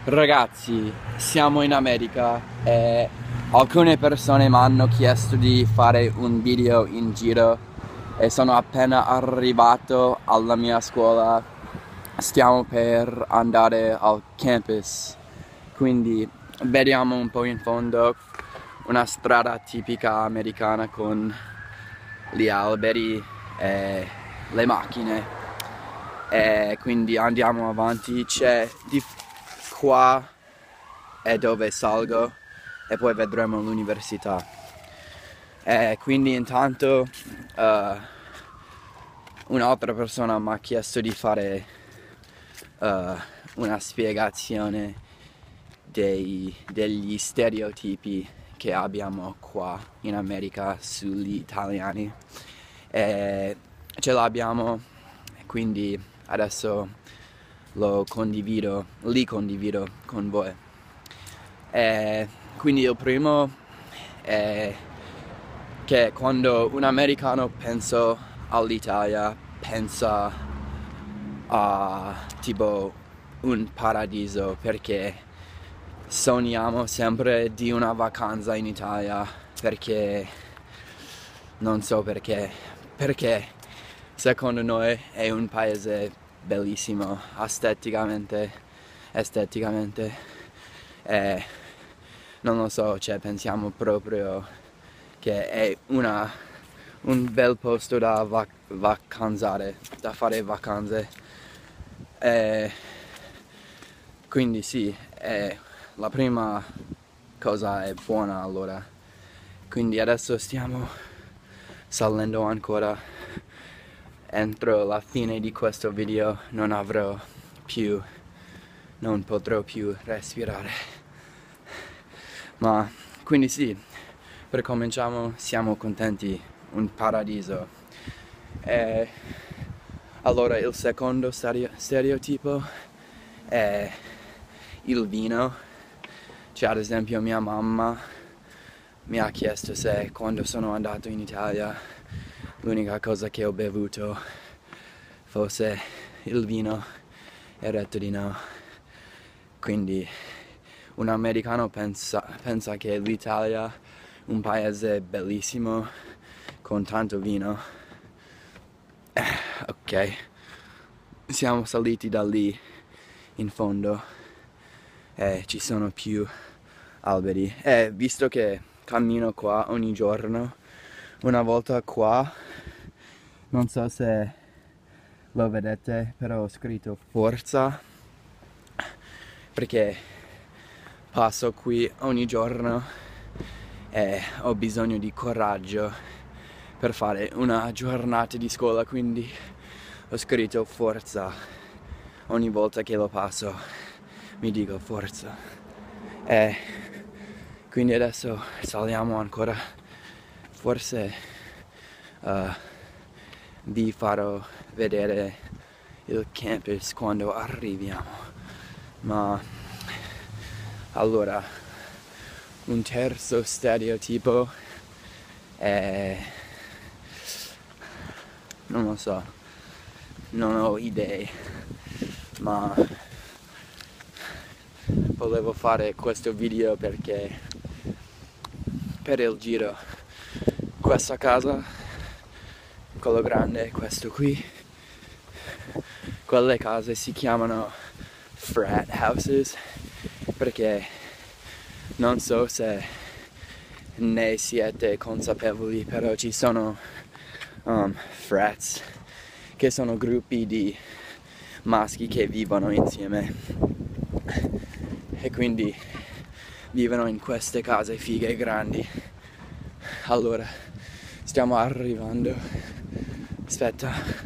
Ragazzi, siamo in America e alcune persone mi hanno chiesto di fare un video in giro e sono appena arrivato alla mia scuola. Stiamo per andare al campus, quindi vediamo un po' in fondo una strada tipica americana con gli alberi e le macchine. E quindi andiamo avanti. C'è di qua è dove salgo e poi vedremo l'università. E quindi intanto un'altra persona mi ha chiesto di fare una spiegazione degli stereotipi che abbiamo qua in America sugli italiani. E ce l'abbiamo, quindi adesso li condivido con voi. Quindi il primo è che quando un americano pensa all'Italia, pensa a tipo un paradiso, perché sogniamo sempre di una vacanza in Italia, perché non so perché secondo noi è un paese bellissimo esteticamente e non lo so, cioè pensiamo proprio che è un bel posto da vacanzare, da fare vacanze. E quindi sì, la prima cosa è buona allora. Quindi adesso stiamo salendo ancora. Entro la fine di questo video non potrò più respirare. Ma quindi sì, per cominciamo siamo contenti, un paradiso. E allora il secondo stereotipo è il vino. Cioè ad esempio mia mamma mi ha chiesto se quando sono andato in Italia l'unica cosa che ho bevuto fosse il vino e ho detto di no. Quindi un americano pensa che l'Italia è un paese bellissimo con tanto vino. Ok, siamo saliti da lì in fondo e ci sono più alberi e visto che cammino qua ogni giorno, una volta qua, non so se lo vedete, però ho scritto forza perché passo qui ogni giorno e ho bisogno di coraggio per fare una giornata di scuola, quindi ho scritto forza ogni volta che lo passo, mi dico forza. E quindi adesso saliamo ancora, forse vi farò vedere il campus quando arriviamo. Ma allora, un terzo stereotipo è, non lo so, non ho idee, ma volevo fare questo video perché per il giro questa casa, quello grande, questo qui, quelle case si chiamano frat houses perché non so se ne siete consapevoli, però ci sono frats che sono gruppi di maschi che vivono insieme e quindi vivono in queste case fighe grandi. Allora stiamo arrivando, aspetta.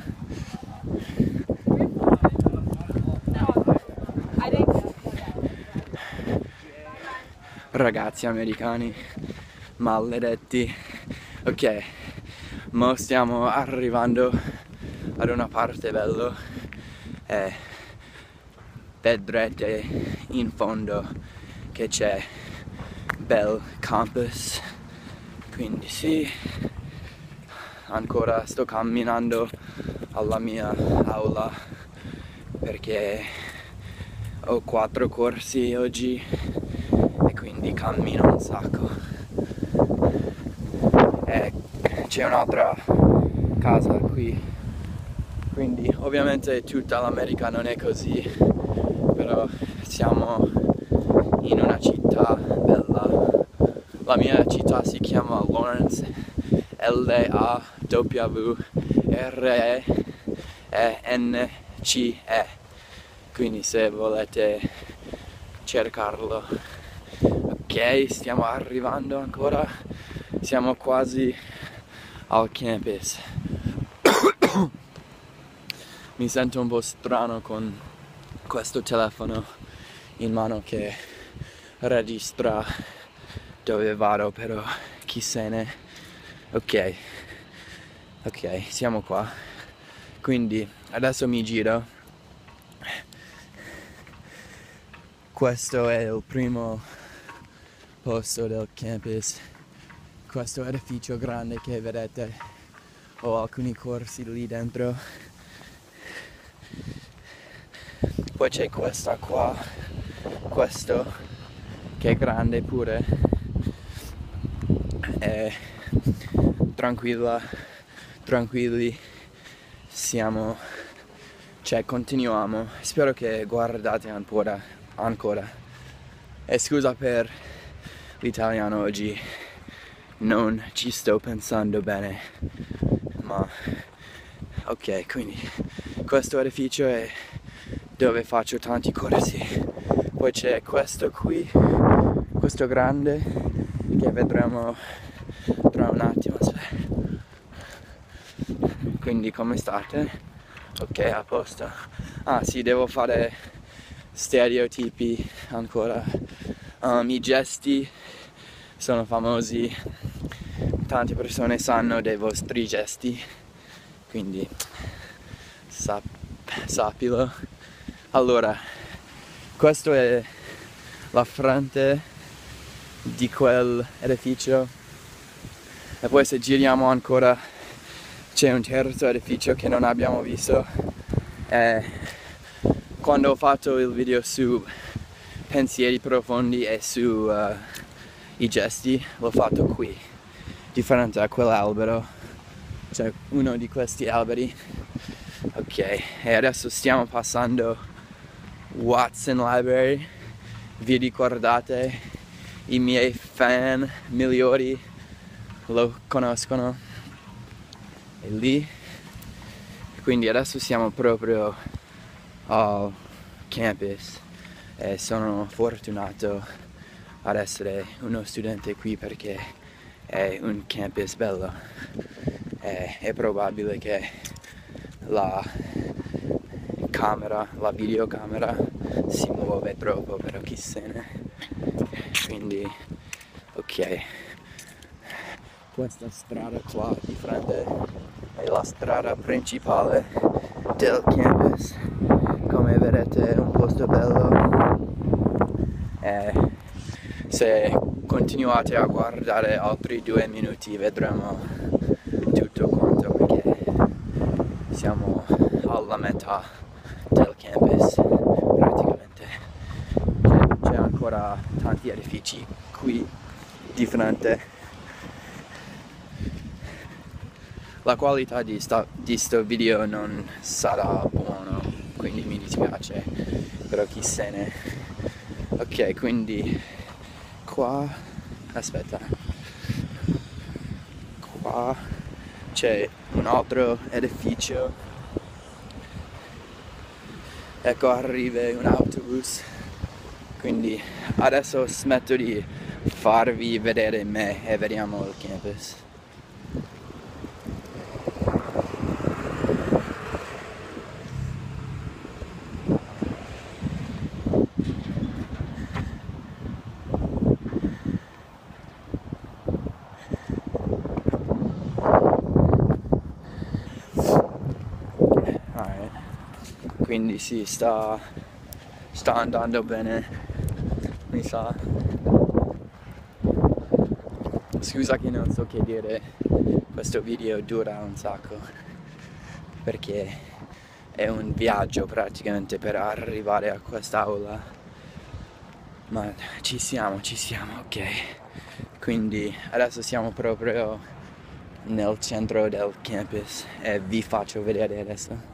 Ragazzi americani maledetti. Ok, mo stiamo arrivando ad una parte bella e vedrete in fondo che c'è bel campus, quindi sì, ancora sto camminando alla mia aula perché ho 4 corsi oggi e quindi cammino un sacco. E c'è un'altra casa qui, quindi ovviamente tutta l'America non è così, però siamo in una città bella. La mia città si chiama Lawrence, Lawrence, quindi se volete cercarlo. Ok, stiamo arrivando ancora, siamo quasi al campus. Mi sento un po' strano con questo telefono in mano che registra dove vado, però chi se ne. Ok, siamo qua. Quindi adesso mi giro. Questo è il primo posto del campus. Questo edificio grande che vedete, ho alcuni corsi lì dentro. Poi c'è questa qua, questo che è grande pure. E tranquilli, continuiamo. Spero che guardate ancora. E scusa per l'italiano oggi, non ci sto pensando bene, ma ok, quindi questo edificio è dove faccio tanti corsi. Poi c'è questo qui, questo grande, che vedremo tra un attimo. Quindi come state? Ok, a posto. Ah sì, devo fare stereotipi ancora. I gesti sono famosi, tante persone sanno dei vostri gesti, quindi sappilo. Allora, questo è la fronte di quell'edificio e poi se giriamo ancora c'è un terzo edificio che non abbiamo visto. Quando ho fatto il video su pensieri profondi e su i gesti, l'ho fatto qui, di fronte a quell'albero, cioè uno di questi alberi. Ok, e adesso stiamo passando Watson Library. Vi ricordate? I miei fan migliori lo conoscono. È lì. Quindi adesso siamo proprio al campus e sono fortunato ad essere uno studente qui perché è un campus bello. È probabile che la videocamera si muove troppo, però chi se ne. Quindi ok, questa strada qua di fronte è la strada principale del campus. Come vedete è un posto bello e se continuate a guardare altri 2 minuti vedremo tutto quanto, perché siamo alla metà del campus praticamente. C'è ancora tanti edifici qui di fronte. La qualità di sto video non sarà buono, quindi mi dispiace, però chi se ne. Ok, quindi qua, aspetta, qua c'è un altro edificio. Ecco, arriva un autobus, quindi adesso smetto di farvi vedere me e vediamo il campus. Quindi sì, sta andando bene, mi sa. Scusa che non so che dire, questo video dura un sacco perché è un viaggio praticamente per arrivare a quest'aula, ma ci siamo, ok. Quindi adesso siamo proprio nel centro del campus e vi faccio vedere adesso.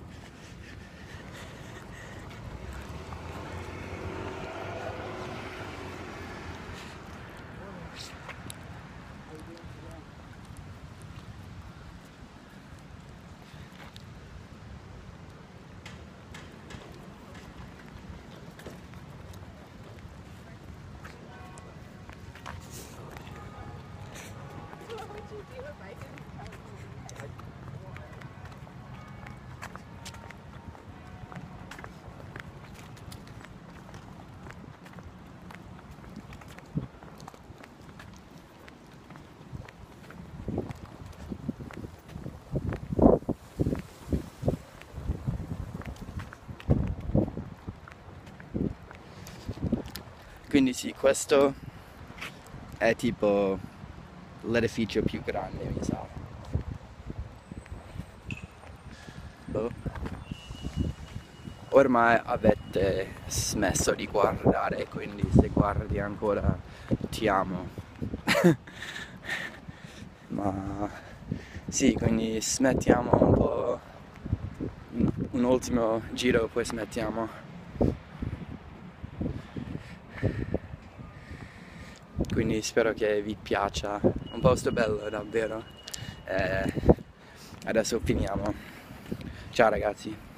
Quindi sì, questo è tipo l'edificio più grande, mi sa. Boh. Ormai avete smesso di guardare, quindi se guardi ancora ti amo. Ma sì, quindi smettiamo un po', un ultimo giro, poi smettiamo. Quindi spero che vi piaccia, un posto bello davvero. Adesso finiamo. Ciao ragazzi.